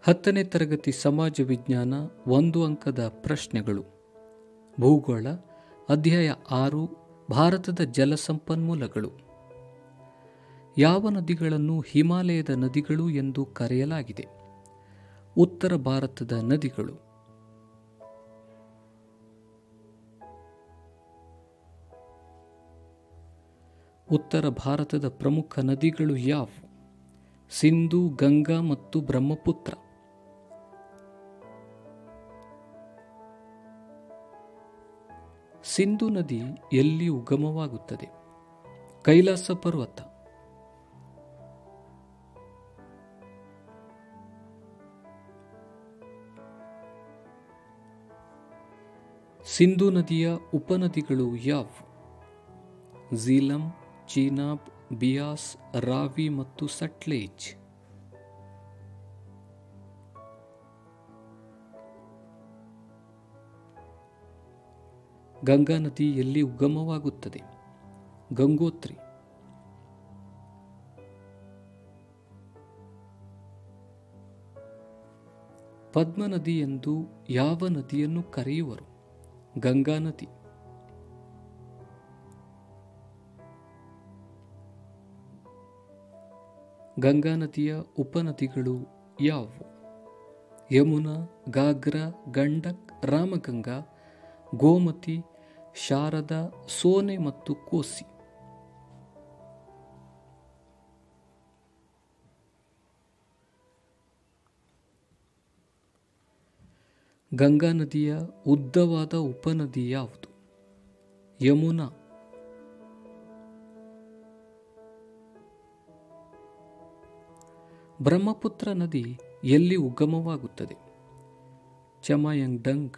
10ನೇ ತರಗತಿ ಸಮಾಜ ವಿಜ್ಞಾನ 1 ಅಂಕದ ಪ್ರಶ್ನೆಗಳು. ಭೂಗೋಳ ಅಧ್ಯಾಯ 6 ಭಾರತದ ಜಲಸಂಪನ್ಮೂಲಗಳು. ಯಾವ ನದಿಗಳನ್ನು ಹಿಮಾಲಯದ ನದಿಗಳು ಎಂದು ಕರೆಯಲಾಗಿದೆ? ಉತ್ತರ ಭಾರತದ ನದಿಗಳು. ಉತ್ತರ ಭಾರತದ ಪ್ರಮುಖ ನದಿಗಳು ಯಾವುವು? ಸಿಂಧು, ಗಂಗಾ ಮತ್ತು ಬ್ರಹ್ಮಪುತ್ರ. ಸಿಂಧು ನದಿ ಎಲ್ಲಿ ಉಗಮವಾಗುತ್ತದೆ? ಕೈಲಾಸ ಪರ್ವತ. ಸಿಂಧು ನದಿಯ ಉಪನದಿಗಳು ಯಾವುವು? ಝೀಲಂ, ಚೀನಾಬ್, ಬಿಯಾಸ್, ರಾವಿ ಮತ್ತು ಸಟ್ಲೇಜ್. ಗಂಗಾ ನದಿ ಎಲ್ಲಿ ಉಗಮವಾಗುತ್ತದೆ? ಗಂಗೋತ್ರಿ. ಪದ್ಮ ನದಿ ಎಂದು ಯಾವ ನದಿಯನ್ನು ಕರೆಯುವರು? ಗಂಗಾ ನದಿ. ಗಂಗಾ ನದಿಯ ಉಪನದಿಗಳು ಯಾವುವು? ಯಮುನಾ, ಗಾಗ್ರಾ, ಗಂಡಕ್, ರಾಮಗಂಗಾ, ಗೋಮತಿ, ಶಾರದಾ, ಸೋನೆ ಮತ್ತು ಕೋಸಿ. ಗಂಗಾ ನದಿಯ ಉದ್ದವಾದ ಉಪನದಿ ಯಾವುದು? ಯಮುನಾ. ಬ್ರಹ್ಮಪುತ್ರ ನದಿ ಎಲ್ಲಿ ಉಗಮವಾಗುತ್ತದೆ? ಚಮಯಂಗ್ಡಂಗ್.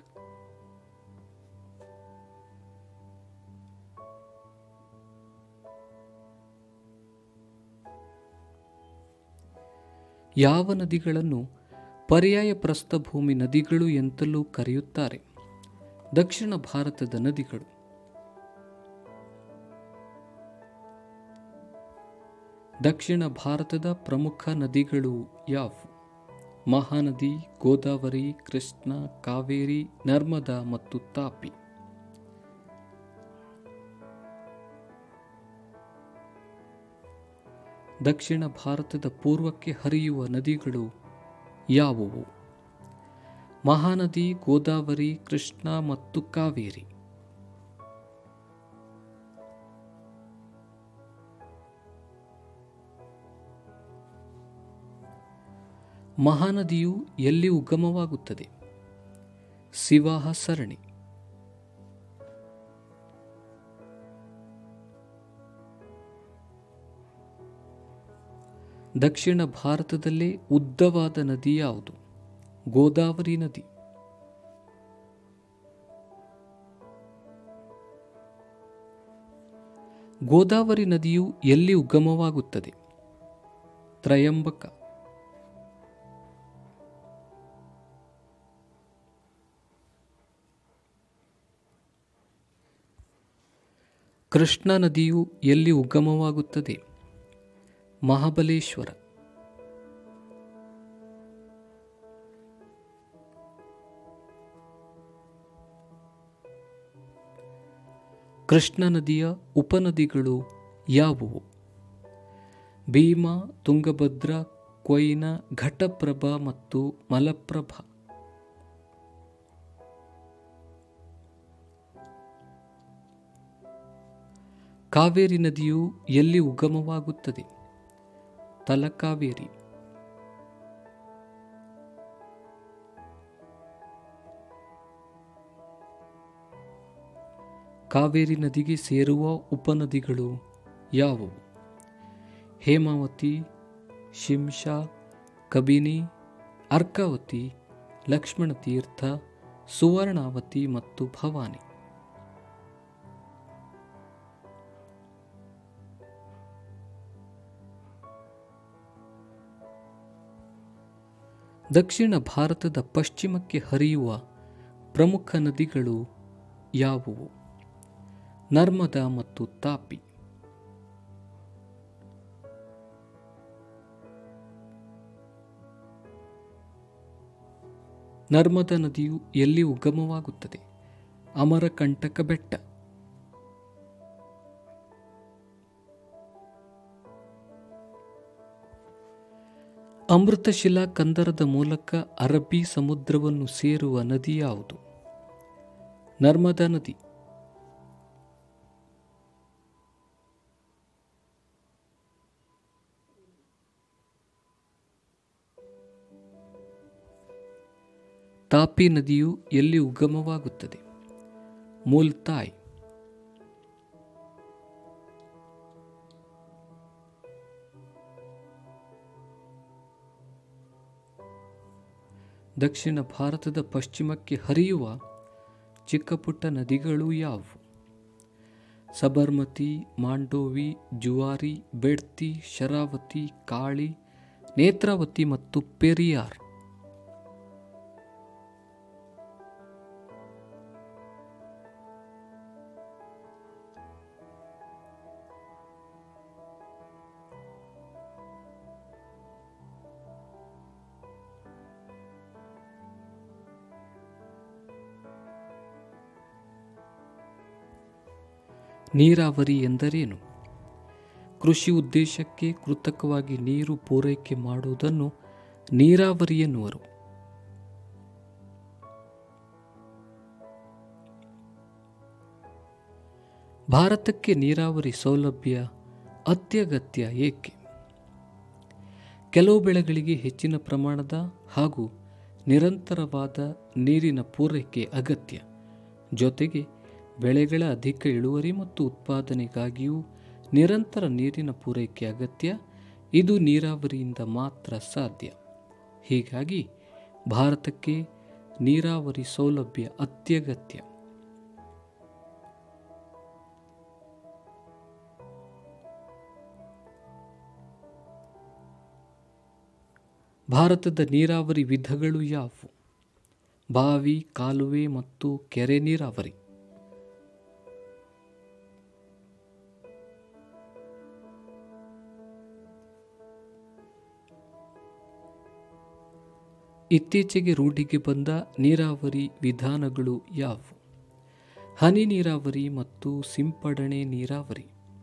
ಯಾವ ನದಿಗಳನ್ನು ಪರ್ಯಾಯ ಪ್ರಸ್ಥಭೂಮಿ ನದಿಗಳು ಎಂತಲೂ ಕರೆಯುತ್ತಾರೆ? ದಕ್ಷಿಣ ಭಾರತದ ನದಿಗಳು. ದಕ್ಷಿಣ ಭಾರತದ ಪ್ರಮುಖ ನದಿಗಳು ಯಾವುವು? ಮಹಾನದಿ, ಗೋದಾವರಿ, ಕೃಷ್ಣ, ಕಾವೇರಿ, ನರ್ಮದಾ ಮತ್ತು ತಾಪಿ. ದಕ್ಷಿಣ ಭಾರತದ ಪೂರ್ವಕ್ಕೆ ಹರಿಯುವ ನದಿಗಳು ಯಾವುವು? ಮಹಾನದಿ, ಗೋದಾವರಿ, ಕೃಷ್ಣ ಮತ್ತು ಕಾವೇರಿ. ಮಹಾನದಿಯು ಎಲ್ಲಿ ಉಗಮವಾಗುತ್ತದೆ? ಸಿವಾಹ ಸರಣಿ. ದಕ್ಷಿಣ ಭಾರತದಲ್ಲೇ ಉದ್ದವಾದ ನದಿ ಯಾವುದು? ಗೋದಾವರಿ ನದಿ. ಗೋದಾವರಿ ನದಿಯು ಎಲ್ಲಿ ಉಗಮವಾಗುತ್ತದೆ? ತ್ರಯಂಬಕ. ಕೃಷ್ಣಾ ನದಿಯು ಎಲ್ಲಿ ಉಗಮವಾಗುತ್ತದೆ? ಮಹಾಬಲೇಶ್ವರ. ಕೃಷ್ಣಾ ನದಿಯ ಉಪನದಿಗಳು ಯಾವುವು? ಭೀಮಾ, ತುಂಗಭದ್ರಾ, ಕೊಯ್ನಾ, ಘಟಪ್ರಭಾ ಮತ್ತು ಮಲಪ್ರಭಾ. ಕಾವೇರಿ ನದಿಯು ಎಲ್ಲಿ ಉಗಮವಾಗುತ್ತದೆ? ತಲಕಾವೇರಿ. ಕಾವೇರಿ ನದಿಗೆ ಸೇರುವ ಉಪನದಿಗಳು ಯಾವುವು? ಹೇಮಾವತಿ, ಶಿಂಷಾ, ಕಬಿನಿ, ಅರ್ಕಾವತಿ, ಲಕ್ಷ್ಮಣತೀರ್ಥ, ಸುವರ್ಣಾವತಿ ಮತ್ತು ಭವಾನಿ. ದಕ್ಷಿಣ ಭಾರತದ ಪಶ್ಚಿಮಕ್ಕೆ ಹರಿಯುವ ಪ್ರಮುಖ ನದಿಗಳು ಯಾವುವು? ನರ್ಮದಾ ಮತ್ತು ತಾಪಿ. ನರ್ಮದಾ ನದಿಯು ಎಲ್ಲಿ ಉಗಮವಾಗುತ್ತದೆ? ಅಮರಕಂಟಕ ಬೆಟ್ಟ. ಅಮೃತಶಿಲಾ ಕಂದರದ ಮೂಲಕ ಅರಬ್ಬಿ ಸಮುದ್ರವನ್ನು ಸೇರುವ ನದಿ ಯಾವುದು? ನರ್ಮದಾ ನದಿ. ತಾಪಿ ನದಿಯು ಎಲ್ಲಿ ಉಗಮವಾಗುತ್ತದೆ? ಮುಲ್ತಾಯ್. ದಕ್ಷಿಣ ಭಾರತದ ಪಶ್ಚಿಮಕ್ಕೆ ಹರಿಯುವ ಚಿಕ್ಕ ಪುಟ್ಟ ನದಿಗಳು ಯಾವುವು? ಸಬರ್ಮತಿ, ಮಾಂಡೋವಿ, ಜುವಾರಿ, ಬೆಡ್ತಿ, ಶರಾವತಿ, ಕಾಳಿ, ನೇತ್ರಾವತಿ ಮತ್ತು ಪೆರಿಯಾರ್. ನೀರಾವರಿ ಎಂದರೇನು? ಕೃಷಿ ಉದ್ದೇಶಕ್ಕೆ ಕೃತಕವಾಗಿ ನೀರು ಪೂರೈಕೆ ಮಾಡುವುದನ್ನು ನೀರಾವರಿ ಎನ್ನುವರು. ಭಾರತಕ್ಕೆ ನೀರಾವರಿ ಸೌಲಭ್ಯ ಅತ್ಯಗತ್ಯ ಏಕೆ? ಕೆಲವು ಬೆಳೆಗಳಿಗೆ ಹೆಚ್ಚಿನ ಪ್ರಮಾಣದ ಹಾಗೂ ನಿರಂತರವಾದ ನೀರಿನ ಪೂರೈಕೆ ಅಗತ್ಯ. ಜೊತೆಗೆ ಬೆಳೆಗಳ ಅಧಿಕ ಇಳುವರಿ ಮತ್ತು ಉತ್ಪಾದನೆಗಾಗಿಯೂ ನಿರಂತರ ನೀರಿನ ಪೂರೈಕೆ ಅಗತ್ಯ. ಇದು ನೀರಾವರಿಯಿಂದ ಮಾತ್ರ ಸಾಧ್ಯ. ಹೀಗಾಗಿ ಭಾರತಕ್ಕೆ ನೀರಾವರಿ ಸೌಲಭ್ಯ ಅತ್ಯಗತ್ಯ. ಭಾರತದ ನೀರಾವರಿ ವಿಧಗಳು ಯಾವುವು? ಬಾವಿ, ಕಾಲುವೆ ಮತ್ತು ಕೆರೆ ನೀರಾವರಿ. ಇತ್ತೀಚೆಗೆ ರೂಢಿಗೆ ಬಂದ ನೀರಾವರಿ ವಿಧಾನಗಳು ಯಾವುವು? ಹನಿ ನೀರಾವರಿ ಮತ್ತು ಸಿಂಪಡಣೆ ನೀರಾವರಿ.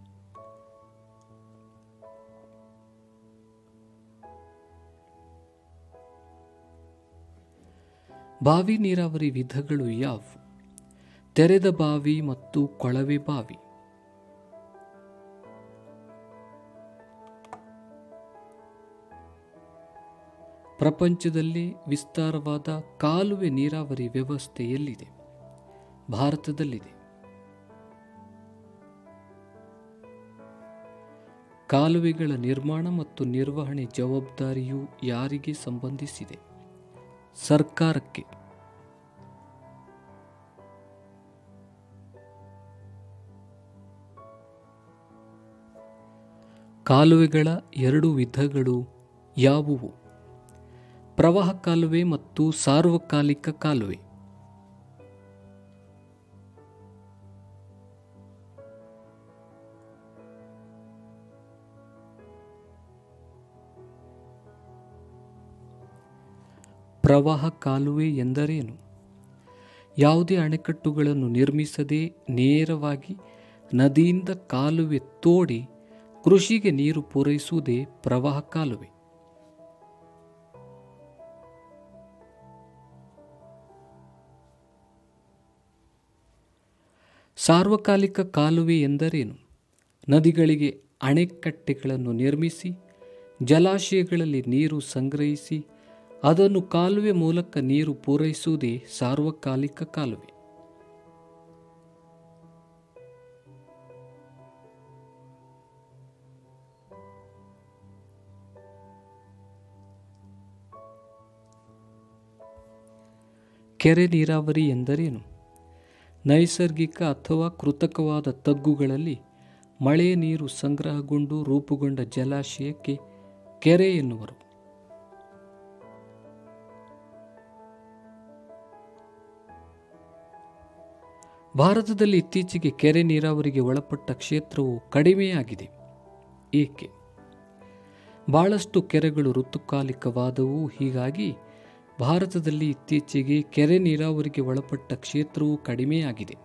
ಬಾವಿ ನೀರಾವರಿ ವಿಧಗಳು ಯಾವುವು? ತೆರೆದ ಬಾವಿ ಮತ್ತು ಕೊಳವೆ ಬಾವಿ. ಪ್ರಪಂಚದಲ್ಲಿ ವಿಸ್ತಾರವಾದ ಕಾಲುವೆ ನೀರಾವರಿ ವ್ಯವಸ್ಥೆ ಎಲ್ಲಿದೆ? ಭಾರತದಲ್ಲಿದೆ. ಕಾಲುವೆಗಳ ನಿರ್ಮಾಣ ಮತ್ತು ನಿರ್ವಹಣೆ ಜವಾಬ್ದಾರಿಯು ಯಾರಿಗೆ ಸಂಬಂಧಿಸಿದೆ? ಸರ್ಕಾರಕ್ಕೆ. ಕಾಲುವೆಗಳ ಎರಡು ವಿಧಗಳು ಯಾವುವು? ಪ್ರವಾಹ ಕಾಲುವೆ ಮತ್ತು ಸಾರ್ವಕಾಲಿಕ ಕಾಲುವೆ. ಪ್ರವಾಹ ಕಾಲುವೆ ಎಂದರೇನು? ಯಾವುದೇ ಅಣೆಕಟ್ಟುಗಳನ್ನು ನಿರ್ಮಿಸದೆ ನೇರವಾಗಿ ನದಿಯಿಂದ ಕಾಲುವೆ ತೋಡಿ ಕೃಷಿಗೆ ನೀರು ಪೂರೈಸುವುದೇ ಪ್ರವಾಹ ಕಾಲುವೆ. ಸಾರ್ವಕಾಲಿಕ ಕಾಲುವೆ ಎಂದರೇನು? ನದಿಗಳಿಗೆ ಅಣೆಕಟ್ಟೆಗಳನ್ನು ನಿರ್ಮಿಸಿ ಜಲಾಶಯಗಳಲ್ಲಿ ನೀರು ಸಂಗ್ರಹಿಸಿ ಅದನ್ನು ಕಾಲುವೆ ಮೂಲಕ ನೀರು ಪೂರೈಸುವುದೇ ಸಾರ್ವಕಾಲಿಕ ಕಾಲುವೆ. ಕೆರೆ ನೀರಾವರಿ ಎಂದರೇನು? ನೈಸರ್ಗಿಕ ಅಥವಾ ಕೃತಕವಾದ ತಗ್ಗುಗಳಲ್ಲಿ ಮಳೆಯ ನೀರು ಸಂಗ್ರಹಗೊಂಡು ರೂಪುಗೊಂಡ ಜಲಾಶಯಕ್ಕೆ ಕೆರೆ ಎನ್ನುವರು. ಭಾರತದಲ್ಲಿ ಇತ್ತೀಚೆಗೆ ಕೆರೆ ನೀರಾವರಿಗೆ ಒಳಪಟ್ಟ ಕ್ಷೇತ್ರವು ಕಡಿಮೆಯಾಗಿದೆ. ಏಕೆ? ಬಹಳಷ್ಟು ಕೆರೆಗಳು ಋತುಕಾಲಿಕವಾದವು. ಹೀಗಾಗಿ ಭಾರತದಲ್ಲಿ ಇತ್ತೀಚೆಗೆ ಕೆರೆ ನೀರಾವರಿಗೆ ಒಳಪಟ್ಟ ಕ್ಷೇತ್ರವು ಕಡಿಮೆಯಾಗಿದೆ.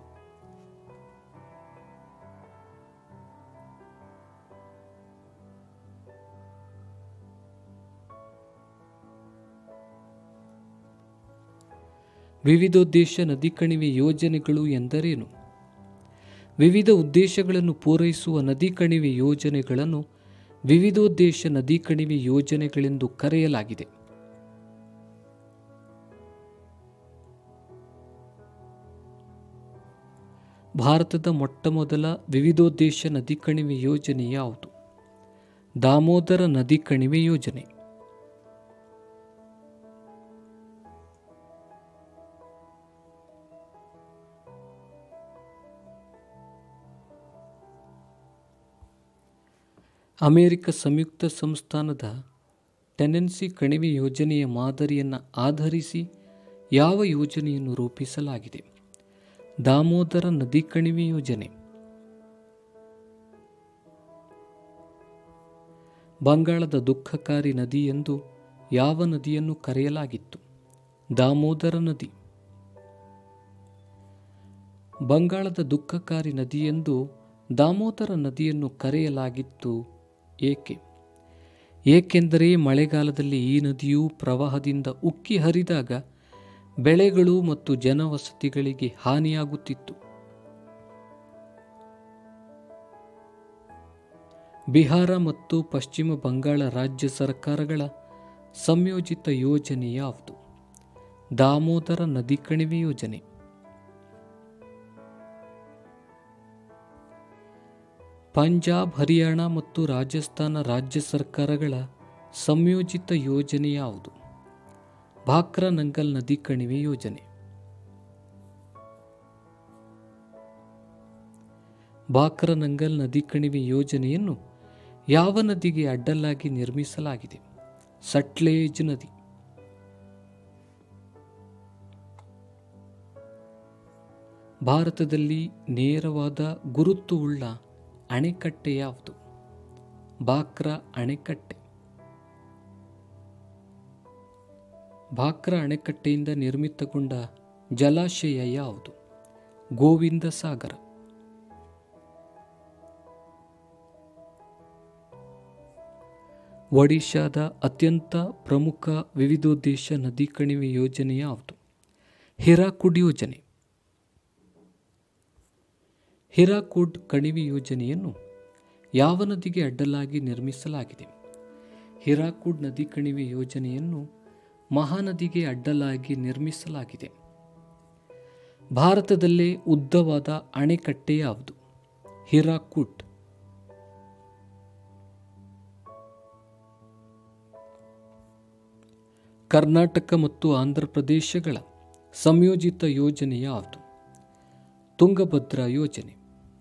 ವಿವಿಧೋದ್ದೇಶ ನದಿ ಕಣಿವೆ ಯೋಜನೆಗಳು ಎಂದರೇನು? ವಿವಿಧ ಉದ್ದೇಶಗಳನ್ನು ಪೂರೈಸುವ ನದಿ ಕಣಿವೆ ಯೋಜನೆಗಳನ್ನು ವಿವಿಧೋದ್ದೇಶ ನದಿ ಕಣಿವೆ ಯೋಜನೆಗಳೆಂದು ಕರೆಯಲಾಗಿದೆ. ಭಾರತದ ಮೊಟ್ಟಮೊದಲ ವಿವಿಧೋದ್ದೇಶ ನದಿ ಕಣಿವೆ ಯೋಜನೆ ಯಾವುದು? ದಾಮೋದರ ನದಿ ಕಣಿವೆ ಯೋಜನೆ. ಅಮೆರಿಕ ಸಂಯುಕ್ತ ಸಂಸ್ಥಾನದ ಟೆನೆನ್ಸಿ ಕಣಿವೆ ಯೋಜನೆಯ ಮಾದರಿಯನ್ನು ಆಧರಿಸಿ ಯಾವ ಯೋಜನೆಯನ್ನು ರೂಪಿಸಲಾಗಿದೆ? ದಾಮೋದರ ನದಿ ಕಣಿವೆ ಯೋಜನೆ. ಬಂಗಾಳದ ದುಃಖಕಾರಿ ನದಿ ಎಂದು ಯಾವ ನದಿಯನ್ನು ಕರೆಯಲಾಗಿತ್ತು? ದಾಮೋದರ ನದಿ. ಬಂಗಾಳದ ದುಃಖಕಾರಿ ನದಿ ಎಂದು ದಾಮೋದರ ನದಿಯನ್ನು ಕರೆಯಲಾಗಿತ್ತು ಏಕೆ? ಏಕೆಂದರೆ ಮಳೆಗಾಲದಲ್ಲಿ ಈ ನದಿಯು ಪ್ರವಾಹದಿಂದ ಉಕ್ಕಿ ಹರಿದಾಗ ಬೆಳೆಗಳು ಮತ್ತು ಜನವಸತಿಗಳಿಗೆ ಹಾನಿಯಾಗುತ್ತಿತ್ತು. ಬಿಹಾರ ಮತ್ತು ಪಶ್ಚಿಮ ಬಂಗಾಳ ರಾಜ್ಯ ಸರ್ಕಾರಗಳ ಸಂಯೋಜಿತ ಯೋಜನೆ ಯಾವುದು? ದಾಮೋದರ ನದಿ ಕಣಿವೆ ಯೋಜನೆ. ಪಂಜಾಬ್, ಹರಿಯಾಣ ಮತ್ತು ರಾಜಸ್ಥಾನ ರಾಜ್ಯ ಸರ್ಕಾರಗಳ ಸಂಯೋಜಿತ ಯೋಜನೆ ಯಾವುದು? ಭಾಕ್ರಾ ನಂಗಲ್ ನದಿ ಕಣಿವೆ ಯೋಜನೆ. ಭಾಕ್ರಾ ನಂಗಲ್ ನದಿ ಕಣಿವೆ ಯೋಜನೆಯನ್ನು ಯಾವ ನದಿಗೆ ಅಡ್ಡಲಾಗಿ ನಿರ್ಮಿಸಲಾಗಿದೆ? ಸಟ್ಲೇಜ್ ನದಿ. ಭಾರತದಲ್ಲಿ ನೇರವಾದ ಗುರುತುವುಳ್ಳ ಅಣೆಕಟ್ಟೆ ಯಾವುದು? ಭಾಕ್ರಾ ಅಣೆಕಟ್ಟೆ. ಭಾಕ್ರಾ ಅಣೆಕಟ್ಟೆಯಿಂದ ನಿರ್ಮಿತಗೊಂಡ ಜಲಾಶಯ ಯಾವುದು? ಗೋವಿಂದ ಸಾಗರ. ಒಡಿಶಾದ ಅತ್ಯಂತ ಪ್ರಮುಖ ವಿವಿಧೋದ್ದೇಶ ನದಿ ಕಣಿವೆ ಯೋಜನೆ ಯಾವುದು? ಹಿರಾಕುಡ್ ಯೋಜನೆ. ಹಿರಾಕುಡ್ ಕಣಿವೆ ಯೋಜನೆಯನ್ನು ಯಾವ ನದಿಗೆ ಅಡ್ಡಲಾಗಿ ನಿರ್ಮಿಸಲಾಗಿದೆ? ಹಿರಾಕುಡ್ ನದಿ ಕಣಿವೆ ಯೋಜನೆಯನ್ನು ಮಹಾನದಿಗೆ ಅಡ್ಡಲಾಗಿ ನಿರ್ಮಿಸಲಾಗಿದೆ. ಭಾರತದಲ್ಲೇ ಉದ್ದವಾದ ಅಣೆಕಟ್ಟೆ ಯಾವುದು? ಹಿರಾಕುಡ್. ಕರ್ನಾಟಕ ಮತ್ತು ಆಂಧ್ರಪ್ರದೇಶಗಳ ಸಂಯೋಜಿತ ಯೋಜನೆ ಯಾವುದು? ತುಂಗಭದ್ರಾ ಯೋಜನೆ.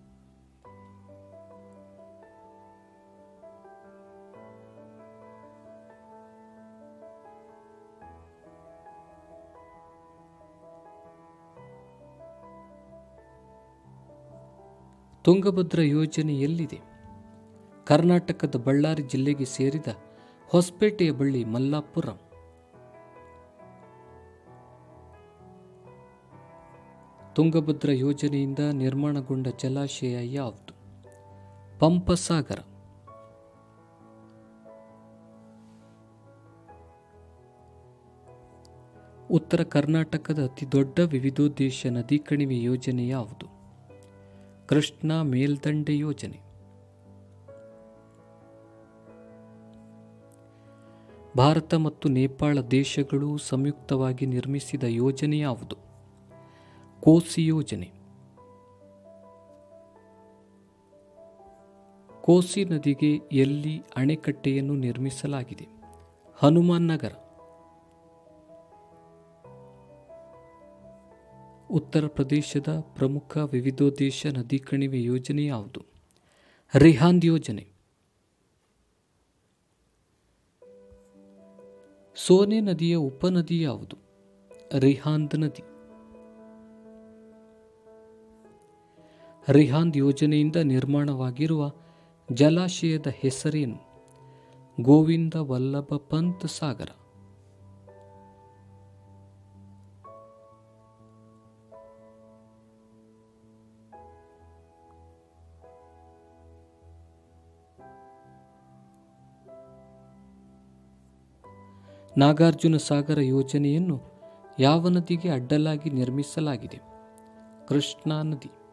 ತುಂಗಭದ್ರಾ ಯೋಜನೆ ಎಲ್ಲಿದೆ? ಕರ್ನಾಟಕದ ಬಳ್ಳಾರಿ ಜಿಲ್ಲೆಗೆ ಸೇರಿದ ಹೊಸಪೇಟೆಯ ಬಳಿ ಮಲ್ಲಾಪುರಂ. ತುಂಗಭದ್ರಾ ಯೋಜನೆಯಿಂದ ನಿರ್ಮಾಣಗೊಂಡ ಜಲಾಶಯ ಯಾವುದು? ಪಂಪಸಾಗರ. ಉತ್ತರ ಕರ್ನಾಟಕದ ಅತಿದೊಡ್ಡ ವಿವಿಧೋದ್ದೇಶ ನದಿ ಕಣಿವೆ ಯೋಜನೆ ಯಾವುದು? ಕೃಷ್ಣಾ ಮೇಲ್ದಂಡೆ ಯೋಜನೆ. ಭಾರತ ಮತ್ತು ನೇಪಾಳ ದೇಶಗಳು ಸಂಯುಕ್ತವಾಗಿ ನಿರ್ಮಿಸಿದ ಯೋಜನೆ ಯಾವುದು? ಕೋಸಿ ಯೋಜನೆ. ಕೋಸಿ ನದಿಗೆ ಎಲ್ಲಿ ಅಣೆಕಟ್ಟೆಯನ್ನು ನಿರ್ಮಿಸಲಾಗಿದೆ? ಹನುಮಾನ್ ನಗರ. ಉತ್ತರ ಪ್ರದೇಶದ ಪ್ರಮುಖ ವಿವಿಧೋದ್ದೇಶ ನದಿ ಕಣಿವೆ ಯೋಜನೆ ಯಾವುದು? ರಿಹಾಂದ್ ಯೋಜನೆ. ಸೋನೆ ನದಿಯ ಉಪನದಿ ಯಾವುದು? ರಿಹಾಂದ್ ನದಿ. ರಿಹಾಂದ್ ಯೋಜನೆಯಿಂದ ನಿರ್ಮಾಣವಾಗಿರುವ ಜಲಾಶಯದ ಹೆಸರೇನು? ಗೋವಿಂದ ವಲ್ಲಭ ಪಂತ್ ಸಾಗರ. ನಾಗಾರ್ಜುನ ಸಾಗರ ಯೋಜನೆಯನ್ನು ಯಾವ ನದಿಗೆ ಅಡ್ಡಲಾಗಿ ನಿರ್ಮಿಸಲಾಗಿದೆ? ಕೃಷ್ಣಾ ನದಿ.